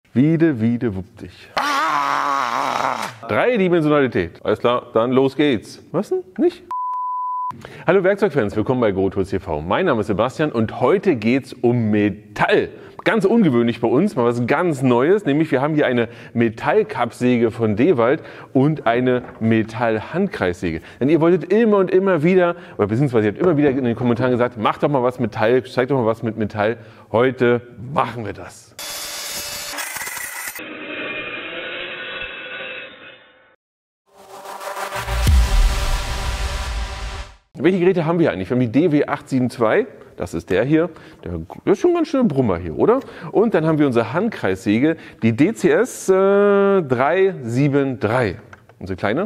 Wiede, wupp dich. Dreidimensionalität. Alles klar, dann los geht's. Was denn? Nicht? Hallo Werkzeugfans, willkommen bei GoTools TV. Mein Name ist Sebastian und heute geht's um Metall. Ganz ungewöhnlich bei uns, mal was ganz Neues, nämlich wir haben hier eine Metallkappsäge von Dewald und eine Metallhandkreissäge. Denn ihr wolltet immer und immer wieder, oder beziehungsweise ihr habt immer wieder in den Kommentaren gesagt, macht doch mal was mit Metall, zeigt doch mal was mit Metall. Heute machen wir das. Welche Geräte haben wir eigentlich? Wir haben die DW872, das ist der hier, der ist schon ganz schön Brummer hier, oder? Und dann haben wir unsere Handkreissäge, die DCS 373. Unsere kleine.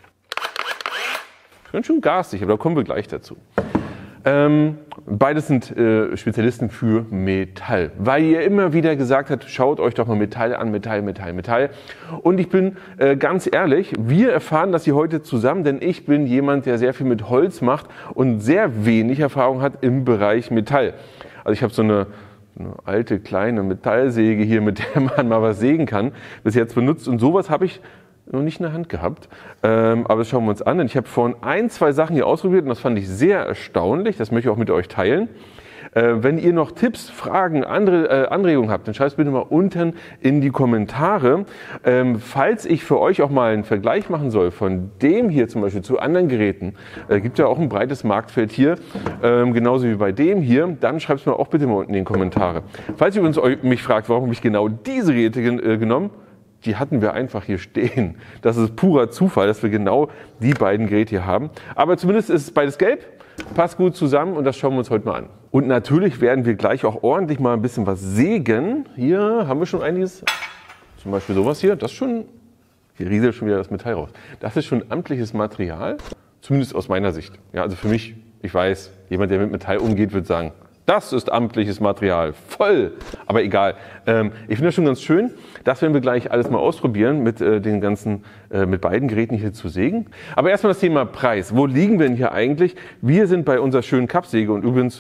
Ganz schön garstig, aber da kommen wir gleich dazu. Beides sind Spezialisten für Metall, weil ihr immer wieder gesagt habt, schaut euch doch mal Metall an, Metall. Und ich bin ganz ehrlich, wir erfahren das hier heute zusammen, denn ich bin jemand, der sehr viel mit Holz macht und sehr wenig Erfahrung hat im Bereich Metall. Also ich habe so eine alte kleine Metallsäge hier, mit der man mal was sägen kann, bis jetzt benutzt und sowas habe ich noch nicht in der Hand gehabt, aber das schauen wir uns an. Denn ich habe vorhin zwei Sachen hier ausprobiert und das fand ich sehr erstaunlich. Das möchte ich auch mit euch teilen. Wenn ihr noch Tipps, Fragen, Anregungen habt, dann schreibt es bitte mal unten in die Kommentare. Falls ich für euch auch mal einen Vergleich machen soll von dem hier zum Beispiel zu anderen Geräten, gibt ja auch ein breites Marktfeld hier, genauso wie bei dem hier, dann schreibt es mir auch bitte mal unten in die Kommentare. Falls ihr übrigens mich fragt, warum habe ich genau diese Geräte genommen, die hatten wir einfach hier stehen. Das ist purer Zufall, dass wir genau die beiden Geräte hier haben. Aber zumindest ist beides gelb, passt gut zusammen und das schauen wir uns heute mal an. Und natürlich werden wir gleich auch ordentlich mal ein bisschen was sägen. Hier haben wir schon einiges, zum Beispiel sowas hier. Das ist schon, hier rieselt schon wieder das Metall raus. Das ist schon amtliches Material, zumindest aus meiner Sicht. Ja, also für mich, ich weiß, jemand, der mit Metall umgeht, wird sagen, das ist amtliches Material, voll. Aber egal. Ich finde das schon ganz schön. Das werden wir gleich alles mal ausprobieren, mit mit beiden Geräten hier zu sägen. Aber erstmal das Thema Preis. Wo liegen wir denn hier eigentlich? Wir sind bei unserer schönen Kappsäge und übrigens,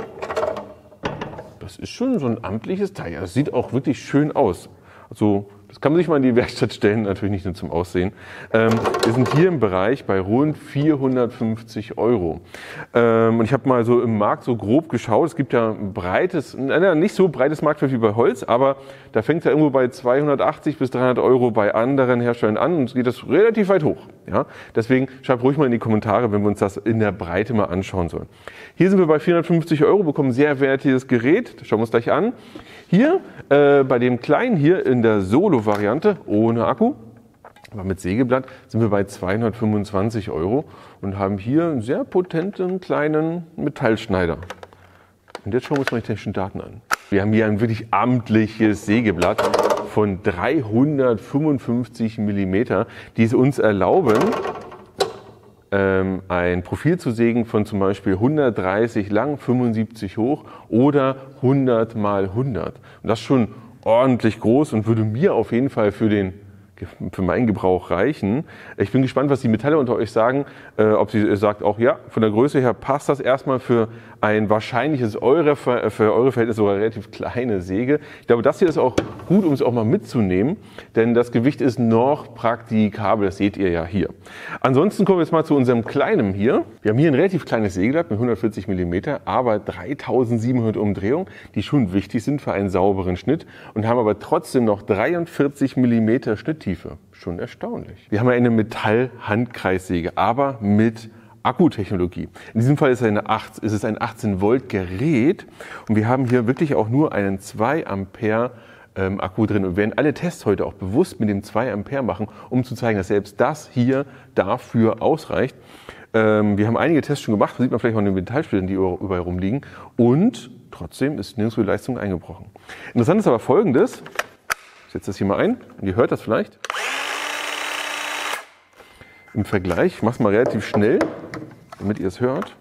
das ist schon so ein amtliches Teil. Das sieht auch wirklich schön aus. Also, das kann man sich mal in die Werkstatt stellen, natürlich nicht nur zum Aussehen. Wir sind hier im Bereich bei rund 450 €. Und ich habe mal so im Markt so grob geschaut. Es gibt ja ein breites, nicht so breites Marktfeld wie bei Holz, aber da fängt es ja irgendwo bei 280 bis 300 € bei anderen Herstellern an und geht das relativ weit hoch. Ja? Deswegen schreibt ruhig mal in die Kommentare, wenn wir uns das in der Breite mal anschauen sollen. Hier sind wir bei 450 €, bekommen ein sehr wertiges Gerät. Das schauen wir uns gleich an. Hier, bei dem kleinen hier in der Solo-Variante ohne Akku, aber mit Sägeblatt, sind wir bei 225 € und haben hier einen sehr potenten kleinen Metallschneider. Und jetzt schauen wir uns mal die technischen Daten an. Wir haben hier ein wirklich amtliches Sägeblatt von 355 mm, die es uns erlauben, ein Profil zu sägen von zum Beispiel 130 lang, 75 hoch oder 100 mal 100. Und das ist schon ordentlich groß und würde mir auf jeden Fall für meinen Gebrauch reichen. Ich bin gespannt, was die Metalle unter euch sagen, ob sie sagt auch, ja, von der Größe her passt das erstmal für ein wahrscheinliches für eure Verhältnisse sogar relativ kleine Säge. Ich glaube, das hier ist auch gut, um es auch mal mitzunehmen, denn das Gewicht ist noch praktikabel, das seht ihr ja hier. Ansonsten kommen wir jetzt mal zu unserem kleinen hier. Wir haben hier ein relativ kleines Sägeblatt mit 140 mm, aber 3700 Umdrehungen, die schon wichtig sind für einen sauberen Schnitt und haben aber trotzdem noch 43 mm Schnitttiefe. Schon erstaunlich. Wir haben eine Metall-Handkreissäge, aber mit Akkutechnologie. In diesem Fall ist es ein 18 Volt Gerät und wir haben hier wirklich auch nur einen 2 Ampere Akku drin und wir werden alle Tests heute auch bewusst mit dem 2 Ampere machen, um zu zeigen, dass selbst das hier dafür ausreicht. Wir haben einige Tests schon gemacht, das sieht man vielleicht auch in den Metallsplittern, die überall rumliegen und trotzdem ist nirgendwo die Leistung eingebrochen. Interessant ist aber Folgendes, ich setze das hier mal ein und ihr hört das vielleicht. Im Vergleich, ich mache es mal relativ schnell, damit ihr es hört.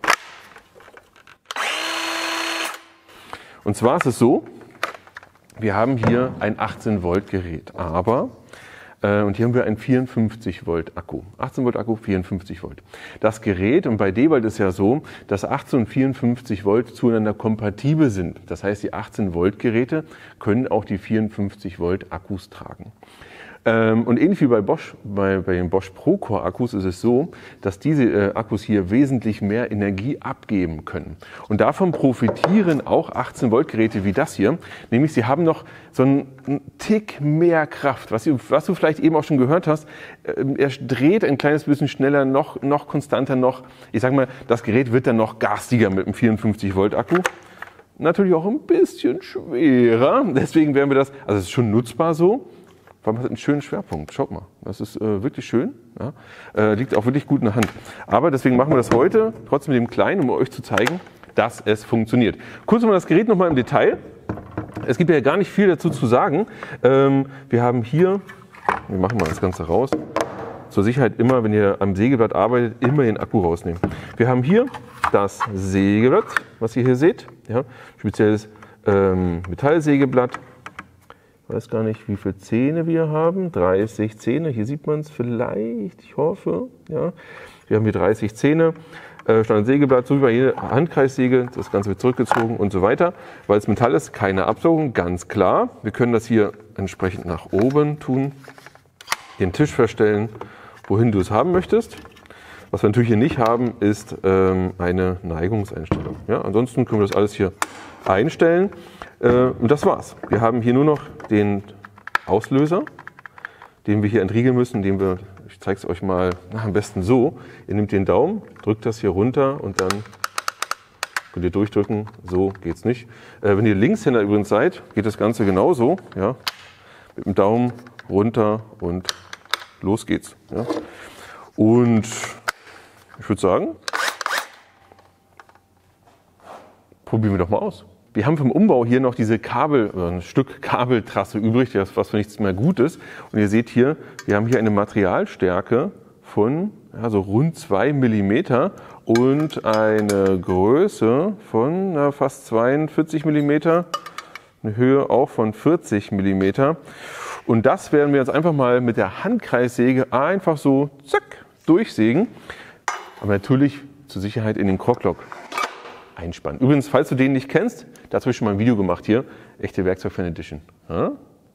Und zwar ist es so, wir haben hier ein 18 Volt Gerät, aber Und hier haben wir einen 54 Volt Akku. 18 Volt Akku, 54 Volt. Das Gerät, und bei Dewald ist ja so, dass 18 und 54 Volt zueinander kompatibel sind. Das heißt, die 18 Volt Geräte können auch die 54 Volt Akkus tragen. Und ähnlich wie bei Bosch, bei den Bosch Procore Akkus ist es so, dass diese Akkus hier wesentlich mehr Energie abgeben können. Und davon profitieren auch 18 Volt Geräte wie das hier. Nämlich sie haben noch so einen Tick mehr Kraft. Was du vielleicht eben auch schon gehört hast, er dreht ein kleines bisschen schneller, noch konstanter, ich sag mal, das Gerät wird dann noch garstiger mit einem 54 Volt Akku. Natürlich auch ein bisschen schwerer. Deswegen werden wir das, also es ist schon nutzbar so. Vor allem hat einen schönen Schwerpunkt. Schaut mal, das ist wirklich schön. Ja? Liegt auch wirklich gut in der Hand. Aber deswegen machen wir das heute trotzdem mit dem Kleinen, um euch zu zeigen, dass es funktioniert. Kurz mal das Gerät nochmal im Detail. Es gibt ja gar nicht viel dazu zu sagen. Wir haben hier, wir machen mal das Ganze raus. Zur Sicherheit immer, wenn ihr am Sägeblatt arbeitet, immer den Akku rausnehmen. Wir haben hier das Sägeblatt, was ihr hier seht. Ja? Spezielles Metallsägeblatt. Ich weiß gar nicht, wie viele Zähne wir haben. 30 Zähne, hier sieht man es vielleicht, ich hoffe. Ja. Wir haben hier 30 Zähne, Standardsägeblatt, so wie bei jeder Handkreissäge, das Ganze wird zurückgezogen und so weiter. Weil es Metall ist, keine Absaugung, ganz klar. Wir können das hier entsprechend nach oben tun, den Tisch verstellen, wohin du es haben möchtest. Was wir natürlich hier nicht haben, ist eine Neigungseinstellung. Ja, ansonsten können wir das alles hier einstellen. Und das war's. Wir haben hier nur noch den Auslöser, den wir hier entriegeln müssen, ich zeige es euch mal am besten so. Ihr nehmt den Daumen, drückt das hier runter und dann könnt ihr durchdrücken. So geht's nicht. Wenn ihr Linkshänder übrigens seid, geht das Ganze genauso. Ja? Mit dem Daumen runter und los geht's. Ja? Und ich würde sagen, probieren wir doch mal aus. Wir haben vom Umbau hier noch diese ein Stück Kabeltrasse übrig, was für nichts mehr gut ist. Und ihr seht hier, wir haben hier eine Materialstärke von so rund 2 mm und eine Größe von fast 42 mm, eine Höhe auch von 40 mm. Und das werden wir jetzt einfach mal mit der Handkreissäge einfach so zack durchsägen. Aber natürlich zur Sicherheit in den Kroglock einspannen. Übrigens, falls du den nicht kennst, dazu habe ich schon mal ein Video gemacht hier. Echte Werkzeugfan Edition. Ja?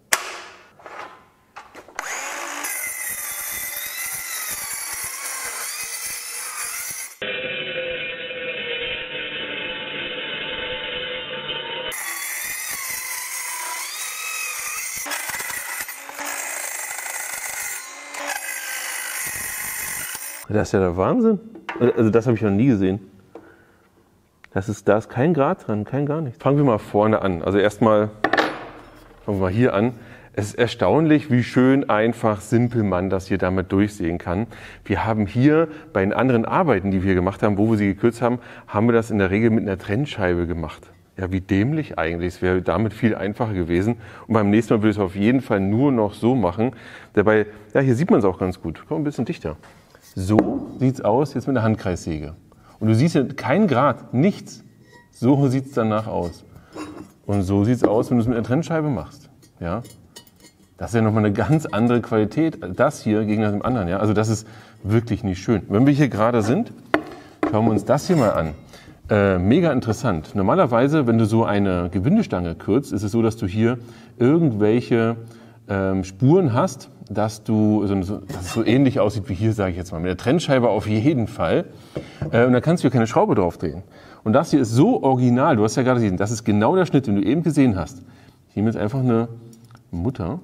Das ist ja der Wahnsinn. Also das habe ich noch nie gesehen. Da ist kein Grat dran, kein gar nichts. Fangen wir mal vorne an. Also erstmal fangen wir mal hier an. Es ist erstaunlich, wie schön, einfach, simpel man das hier damit durchsehen kann. Wir haben hier bei den anderen Arbeiten, die wir gemacht haben, wo wir sie gekürzt haben, haben wir das in der Regel mit einer Trennscheibe gemacht. Ja, wie dämlich eigentlich. Es wäre damit viel einfacher gewesen. Und beim nächsten Mal würde ich es auf jeden Fall nur noch so machen. Dabei, ja, hier sieht man es auch ganz gut. Komm ein bisschen dichter. So sieht es aus jetzt mit der Handkreissäge. Und du siehst hier kein Grat, nichts. So sieht es danach aus. Und so sieht es aus, wenn du es mit einer Trennscheibe machst. Ja? Das ist ja nochmal eine ganz andere Qualität, das hier gegen das anderen. Ja? Also das ist wirklich nicht schön. Wenn wir hier gerade sind, schauen wir uns das hier mal an. Mega interessant. Normalerweise, wenn du so eine Gewindestange kürzt, ist es so, dass du hier irgendwelche Spuren hast, dass es so ähnlich aussieht wie hier, sage ich jetzt mal. Mit der Trennscheibe auf jeden Fall. Und da kannst du hier keine Schraube drauf drehen. Und das hier ist so original. Du hast ja gerade gesehen, das ist genau der Schnitt, den du eben gesehen hast. Ich nehme jetzt einfach eine Mutter.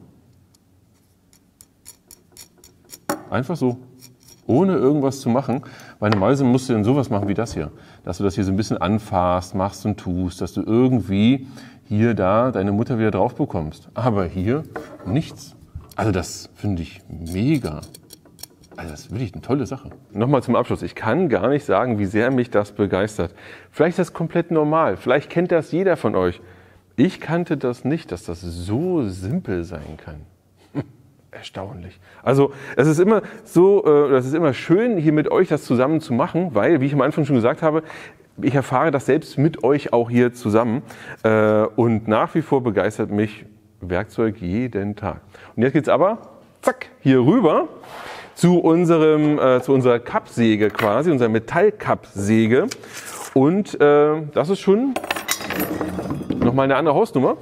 Einfach so. Ohne irgendwas zu machen. Weil normalerweise musst du dann sowas machen wie das hier. Dass du das hier so ein bisschen anfasst, machst und tust. Dass du irgendwie hier, da deine Mutter wieder drauf bekommst. Aber hier nichts. Also das finde ich mega. Also das ist wirklich eine tolle Sache. Nochmal zum Abschluss. Ich kann gar nicht sagen, wie sehr mich das begeistert. Vielleicht ist das komplett normal. Vielleicht kennt das jeder von euch. Ich kannte das nicht, dass das so simpel sein kann. Erstaunlich. Also es ist immer so, es ist immer schön, hier mit euch das zusammen zu machen, weil, wie ich am Anfang schon gesagt habe, ich erfahre das selbst mit euch auch hier zusammen. Und nach wie vor begeistert mich Werkzeug jeden Tag. Und jetzt geht's aber zack, hier rüber zu unserer Kappsäge quasi, unserer Metallkappsäge. Und das ist schon nochmal eine andere Hausnummer.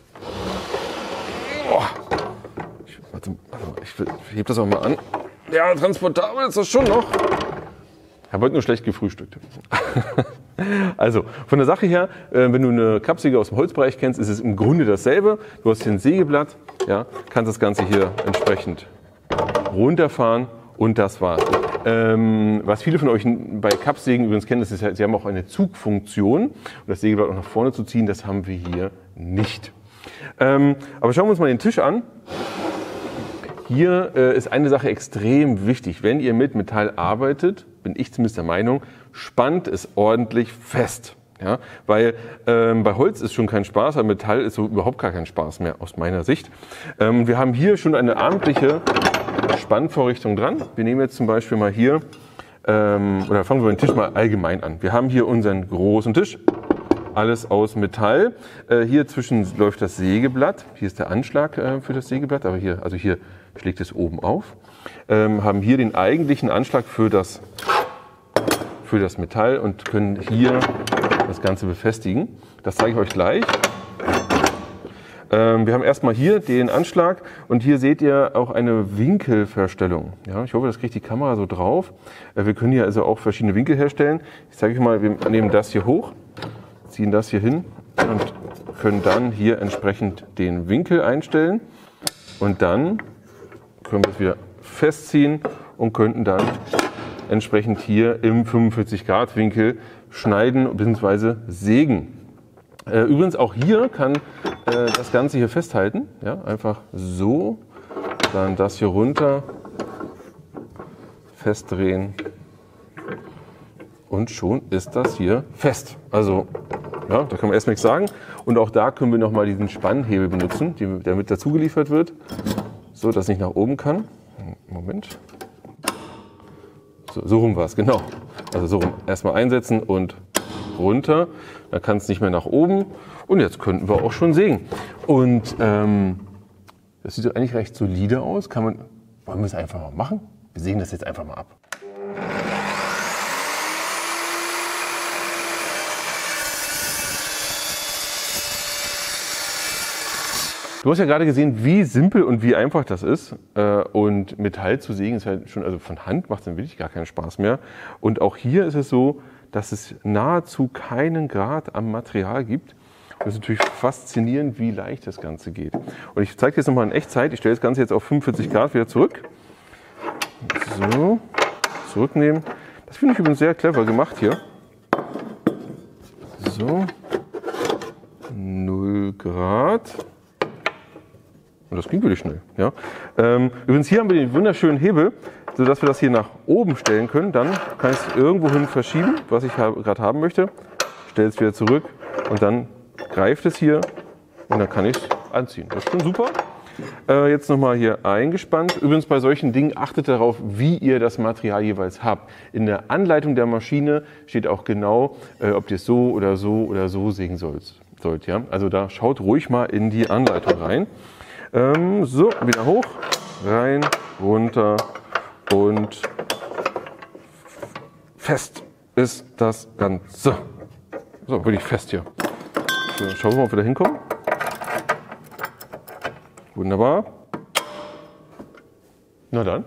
Oh. Ich hebe das auch mal an. Ja, transportabel ist das schon noch. Ich habe heute nur schlecht gefrühstückt. Also, von der Sache her, wenn du eine Kappsäge aus dem Holzbereich kennst, ist es im Grunde dasselbe. Du hast hier ein Sägeblatt, ja, kannst das Ganze hier entsprechend runterfahren und das war's. Was viele von euch bei Kappsägen übrigens kennen, ist, sie haben auch eine Zugfunktion, um das Sägeblatt auch nach vorne zu ziehen. Das haben wir hier nicht. Aber schauen wir uns mal den Tisch an. Hier ist eine Sache extrem wichtig. Wenn ihr mit Metall arbeitet, bin ich zumindest der Meinung, spannt es ordentlich fest. Ja? Weil bei Holz ist schon kein Spaß, bei Metall ist so überhaupt gar kein Spaß mehr aus meiner Sicht. Wir haben hier schon eine amtliche Spannvorrichtung dran. Wir nehmen jetzt zum Beispiel mal hier, oder fangen wir den Tisch mal allgemein an. Wir haben hier unseren großen Tisch. Alles aus Metall. Hier zwischen läuft das Sägeblatt. Hier ist der Anschlag für das Sägeblatt, aber hier schlägt es oben auf. Haben hier den eigentlichen Anschlag für das Metall und können hier das Ganze befestigen. Das zeige ich euch gleich. Wir haben erstmal hier den Anschlag und hier seht ihr auch eine Winkelverstellung. Ja, ich hoffe, das kriegt die Kamera so drauf. Wir können hier also auch verschiedene Winkel herstellen. Ich zeige euch mal, wir nehmen das hier hoch, ziehen das hier hin und können dann hier entsprechend den Winkel einstellen. Und dann können wir es wieder festziehen und könnten dann entsprechend hier im 45-Grad-Winkel schneiden bzw. sägen. Übrigens auch hier kann das Ganze hier festhalten. Ja, einfach so, dann das hier runter, festdrehen und schon ist das hier fest. Also ja, da kann man erst nichts sagen. Und auch da können wir nochmal diesen Spannhebel benutzen, der mit dazu geliefert wird, so dass es nicht nach oben kann. Moment. So rum war es, genau. Also so rum. Erstmal einsetzen und runter. Dann kann es nicht mehr nach oben. Und jetzt könnten wir auch schon sägen. Und das sieht eigentlich recht solide aus. Wollen wir es einfach mal machen? Wir sägen das jetzt einfach mal ab. Du hast ja gerade gesehen, wie simpel und wie einfach das ist. Und Metall zu sägen ist halt schon, also von Hand macht es dann wirklich gar keinen Spaß mehr. Und auch hier ist es so, dass es nahezu keinen Grad am Material gibt. Und es ist natürlich faszinierend, wie leicht das Ganze geht. Und ich zeige dir jetzt nochmal in Echtzeit. Ich stelle das Ganze jetzt auf 45 Grad wieder zurück. So, zurücknehmen. Das finde ich übrigens sehr clever gemacht hier. So, 0 Grad. Und das ging wirklich schnell. Ja. Übrigens hier haben wir den wunderschönen Hebel, sodass wir das hier nach oben stellen können. Dann kann ich es irgendwo hin verschieben, was ich gerade haben möchte. Stelle es wieder zurück und dann greift es hier und dann kann ich es anziehen. Das ist schon super. Jetzt nochmal hier eingespannt. Übrigens bei solchen Dingen achtet darauf, wie ihr das Material jeweils habt. In der Anleitung der Maschine steht auch genau, ob ihr es so oder so oder so sägen sollt. Ja? Also da schaut ruhig mal in die Anleitung rein. So, wieder hoch, rein, runter und fest ist das Ganze. So, wirklich fest hier. So, schauen wir mal, ob wir da hinkommen. Wunderbar. Na dann.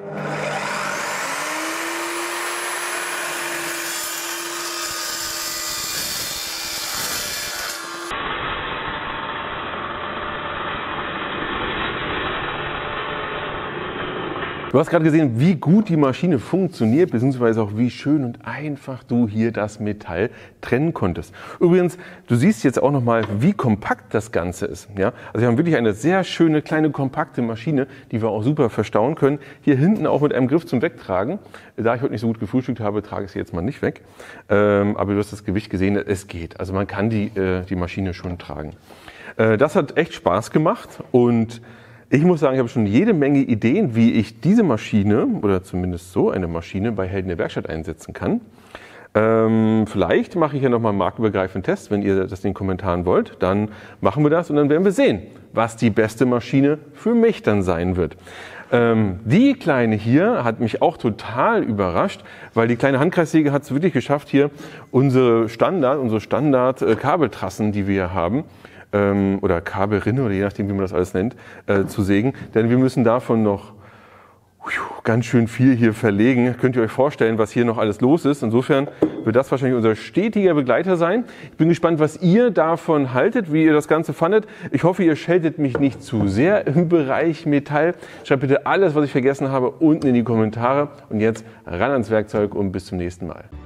Du hast gerade gesehen, wie gut die Maschine funktioniert, beziehungsweise auch wie schön und einfach du hier das Metall trennen konntest. Übrigens, du siehst jetzt auch nochmal, wie kompakt das Ganze ist. Ja? Also wir haben wirklich eine sehr schöne, kleine, kompakte Maschine, die wir auch super verstauen können. Hier hinten auch mit einem Griff zum Wegtragen. Da ich heute nicht so gut gefrühstückt habe, trage ich sie jetzt mal nicht weg. Aber du hast das Gewicht gesehen, es geht. Also man kann die Maschine schon tragen. Das hat echt Spaß gemacht und ich muss sagen, ich habe schon jede Menge Ideen, wie ich diese Maschine oder zumindest so eine Maschine bei Helden der Werkstatt einsetzen kann. Vielleicht mache ich ja nochmal einen markenübergreifenden Test. Wenn ihr das in den Kommentaren wollt, dann machen wir das und dann werden wir sehen, was die beste Maschine für mich dann sein wird. Die kleine hier hat mich auch total überrascht, weil die kleine Handkreissäge hat es wirklich geschafft, hier unsere Standard-Kabeltrassen, die wir hier haben, oder Kabelrinne oder je nachdem, wie man das alles nennt, zu sägen. Denn wir müssen davon noch ganz schön viel hier verlegen. Könnt ihr euch vorstellen, was hier noch alles los ist. Insofern wird das wahrscheinlich unser stetiger Begleiter sein. Ich bin gespannt, was ihr davon haltet, wie ihr das Ganze fandet. Ich hoffe, ihr scheltet mich nicht zu sehr im Bereich Metall. Schreibt bitte alles, was ich vergessen habe, unten in die Kommentare. Und jetzt ran ans Werkzeug und bis zum nächsten Mal.